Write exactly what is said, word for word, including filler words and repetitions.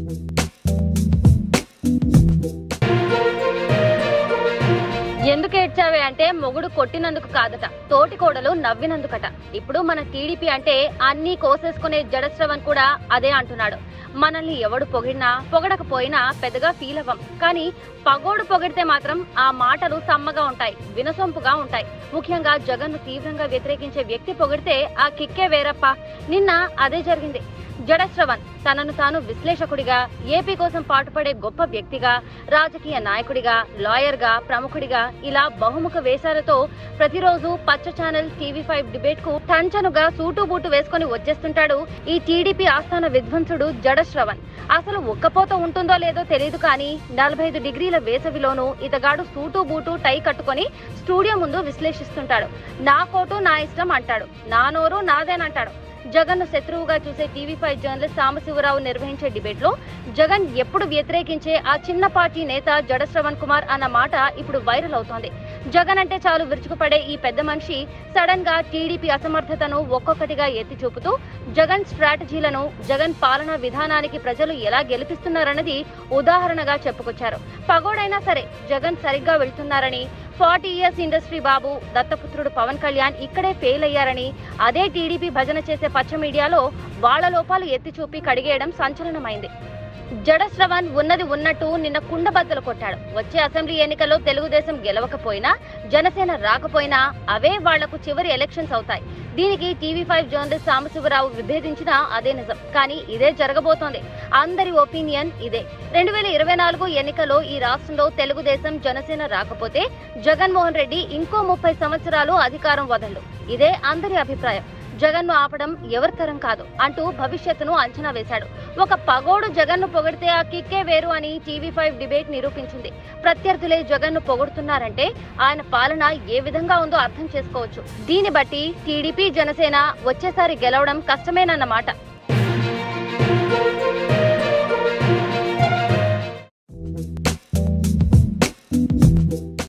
ఎందుకు ఏడ్చావే అంటే మొగుడు కొట్టినందుకు కాదట, తోటి కోడలు నవ్వినందుకట. ఇప్పుడు మన టీడీపీ అంటే అన్ని కోసేసుకునే జడశ్రవణ్ కూడా అదే అంటున్నాడు. మనల్ని ఎవడు పొగిడినా పొగడకపోయినా పెద్దగా ఫీల్ అవ్వం, కానీ పగోడు పొగిడితే మాత్రం ఆ మాటలు సమ్మగా ఉంటాయి, వినసొంపుగా ఉంటాయి. ముఖ్యంగా జగన్ ను తీవ్రంగా వ్యతిరేకించే వ్యక్తి పొగిడితే ఆ కిక్కే వేరప్ప. నిన్న అదే జరిగింది. జడశ్రవణ్ తనను తాను విశ్లేషకుడిగా, ఏపీ కోసం పాటుపడే గొప్ప వ్యక్తిగా, రాజకీయ నాయకుడిగా, లాయర్ గా, ప్రముఖుడిగా ఇలా బహుముఖ వేషాలతో ప్రతిరోజు పచ్చ ఛానల్ టీవీ ఫైవ్ డిబేట్ కు టంచనుగా సూటు బూటు వేసుకుని వచ్చేస్తుంటాడు ఈ టీడీపీ ఆస్థాన విధ్వంసుడు జడశ్రవణ్. అసలు ఒక్కపోత ఉంటుందో లేదో తెలియదు, కానీ నలభై ఐదు డిగ్రీల వేసవిలోనూ ఇతగాడు సూటు బూటు టై కట్టుకుని స్టూడియో ముందు విశ్లేషిస్తుంటాడు. నా కోటు నా ఇష్టం అంటాడు, నా నోరు నాదేనంటాడు. జగన్ ను శత్రువుగా చూసే టీవీ ఫైవ్ జర్నలిస్ట్ సాంబశివరావు నిర్వహించే డిబేట్ లో జగన్ ఎప్పుడు వ్యతిరేకించే ఆ చిన్న పార్టీ నేత జడశ్రవణ్ కుమార్ అన్న మాట ఇప్పుడు వైరల్ అవుతోంది. జగన్ అంటే చాలు విరుచుకుపడే ఈ పెద్ద మనిషి సడన్ గా టీడీపీ అసమర్థతను ఒక్కొక్కటిగా ఎత్తి చూపుతూ జగన్ స్ట్రాటజీలను, జగన్ పాలనా విధానానికి ప్రజలు ఎలా గెలిపిస్తున్నారన్నది ఉదాహరణగా చెప్పుకొచ్చారు. పగోడైనా సరే జగన్ సరిగ్గా వెళ్తున్నారని, ఫార్టీ ఇయర్స్ ఇండస్ట్రీ బాబు దత్తపుత్రుడు పవన్ కళ్యాణ్ ఇక్కడే ఫెయిల్ అయ్యారని, అదే టీడీపీ భజన చేసే పచ్చ మీడియాలో వాళ్ల లోపాలు ఎత్తి చూపి కడిగేయడం సంచలనమైంది. జడశ్రవణ్ ఉన్నది ఉన్నట్టు నిన్న కుండబద్దలు కొట్టాడు. వచ్చే అసెంబ్లీ ఎన్నికల్లో తెలుగుదేశం గెలవకపోయినా, జనసేన రాకపోయినా అవే వాళ్లకు చివరి ఎలక్షన్స్ అవుతాయి. దీనికి టీవీ ఫైవ్ జర్నలిస్ట్ సాంబశివరావు విభేదించినా అదే నిజం. కానీ ఇదే జరగబోతోంది. అందరి ఒపీనియన్ ఇదే. రెండు వేల ఇరవై నాలుగు ఎన్నికల్లో ఈ రాష్ట్రంలో తెలుగుదేశం, జనసేన రాకపోతే జగన్మోహన్ రెడ్డి ఇంకో ముప్పై సంవత్సరాలు అధికారం వదలడు. ఇదే అందరి అభిప్రాయం. జగన్ ను ఆపడం ఎవరి తరం కాదు అంటూ భవిష్యత్తును అంచనా వేశాడు. ఒక పగోడు జగన్ ను పొగిడితే ఆ కిక్కే వేరు అని టీవీ ఫైవ్ డిబేట్ నిరూపించింది. ప్రత్యర్థులే జగన్ ను పొగుడుతున్నారంటే ఆయన పాలన ఏ విధంగా ఉందో అర్థం చేసుకోవచ్చు. దీన్ని బట్టి టీడీపీ, జనసేన వచ్చేసారి గెలవడం కష్టమేనన్నమాట.